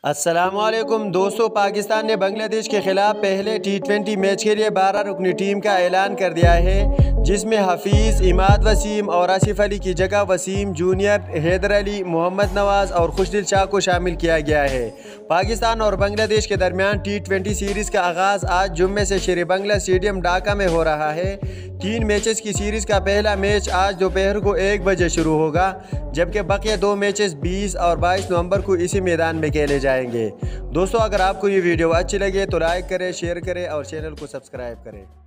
अस्सलामुअलैकुम दोस्तों, पाकिस्तान ने बांग्लादेश के खिलाफ पहले T20 मैच के लिए 12 रुकनी टीम का ऐलान कर दिया है, जिसमें हफीज़, इमाद वसीम और आसिफ अली की जगह वसीम जूनियर, हैदर अली, मोहम्मद नवाज और खुशदिल शाह को शामिल किया गया है। पाकिस्तान और बांग्लादेश के दरमियान T20 सीरीज़ का आगाज़ आज जुम्मे से शेर बांग्ला स्टेडियम ढाका में हो रहा है। 3 मैचेस की सीरीज़ का पहला मैच आज दोपहर को 1 बजे शुरू होगा, जबकि बाकी 2 मैचेस 20 और 22 नवंबर को इसी मैदान में खेले जाएंगे। दोस्तों, अगर आपको ये वीडियो अच्छी लगे तो लाइक करें, शेयर करें और चैनल को सब्सक्राइब करें।